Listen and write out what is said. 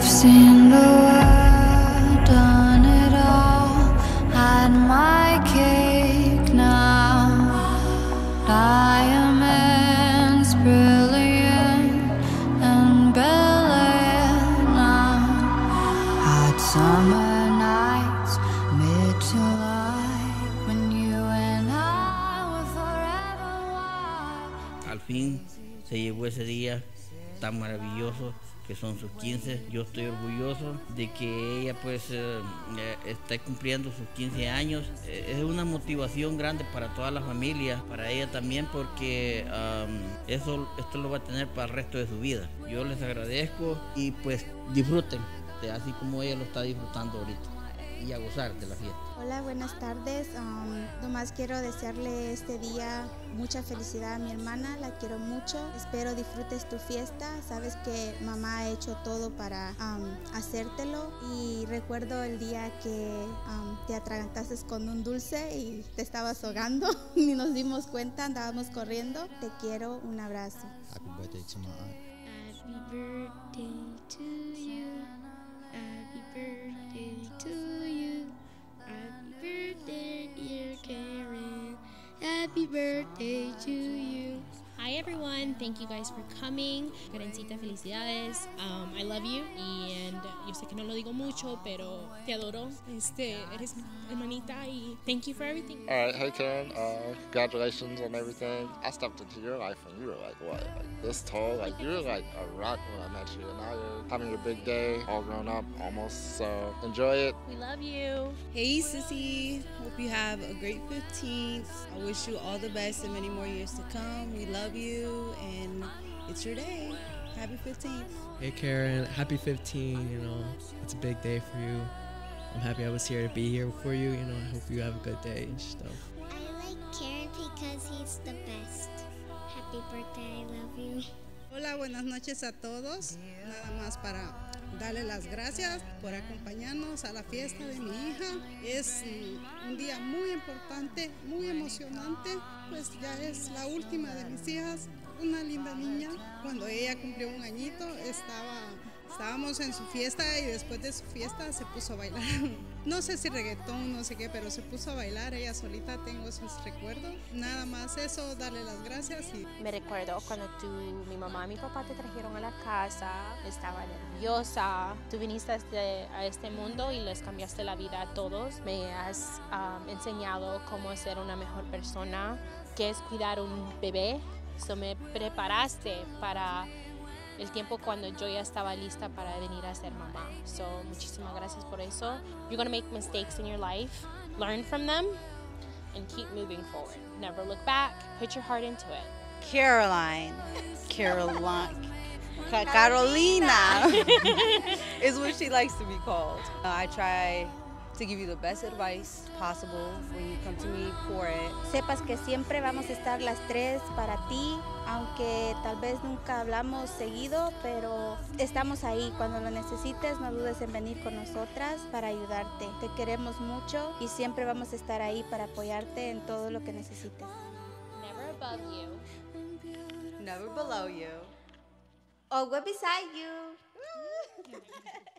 I've seen the world, done it all, had my cake now. Diamonds brilliant and Bel-Air now. Hot summer nights, mid-July, when you and I were forever wild. Al fin se llegó ese día tan maravilloso que son sus 15. Yo estoy orgulloso de que ella pues esté cumpliendo sus 15 años. Es una motivación grande para toda la familia, para ella también, porque esto lo va a tener para el resto de su vida. Yo les agradezco y pues disfruten, así como ella lo está disfrutando ahorita, y a gozar de la fiesta. Hola, buenas tardes. Nomás quiero desearle este día mucha felicidad a mi hermana, la quiero mucho. Espero disfrutes tu fiesta. Sabes que mamá ha hecho todo para hacértelo. Y recuerdo el día que te atragantaste con un dulce y te estabas ahogando. Ni nos dimos cuenta, andábamos corriendo. Te quiero, un abrazo. Happy birthday to my aunt. Happy birthday to you. Happy birthday to you. Happy birthday, dear Karen. Happy birthday to you. Hi everyone, thank you guys for coming. Karencita, felicidades. I love you. And yo sé que no lo digo mucho, pero te adoro. Eres mi hermanita y thank you for everything. Alright, hey Karen, congratulations on everything. I stepped into your life when you were like, what, like this tall? Like you were like a rock when I met you, and now you're having your big day, all grown up almost, so enjoy it. We love you. Hey Sissy, hope you have a great 15th. I wish you all the best and many more years to come. We love you and it's your day. Happy 15th. Hey Karen, happy 15, it's a big day for you. I'm happy I was here to be here for you, I hope you have a good day and stuff. I like Karen because he's the best. Happy birthday, I love you. Hola, buenas noches a todos. Nada más para darle las gracias por acompañarnos a la fiesta de mi hija. Es un día muy importante, muy emocionante, pues ya es la última de mis hijas, una linda niña. Cuando ella cumplió un añito, estábamos en su fiesta y después de su fiesta se puso a bailar. No sé si reggaetón, no sé qué, pero se puso a bailar ella solita, tengo sus recuerdos. Nada más eso, darle las gracias. Me recuerdo cuando mi mamá y mi papá te trajeron a la casa, estaba nerviosa. Tú viniste a este mundo y les cambiaste la vida a todos. Me has enseñado cómo ser una mejor persona, qué es cuidar un bebé. Me preparaste para el tiempo cuando yo ya estaba lista para venir a ser mamá. Muchísimas gracias por eso. You're going to make mistakes in your life, learn from them, and keep moving forward. Never look back, put your heart into it. Carolina is what she likes to be called. I try to give you the best advice possible when you come to me for it. Sepas que siempre vamos a estar las tres para ti, aunque tal vez nunca hablamos seguido, pero estamos ahí. Cuando lo necesites, no dudes en venir con nosotras para ayudarte. Te queremos mucho y siempre vamos a estar ahí para apoyarte en todo lo que necesites. Never above you. Never below you. Always beside you.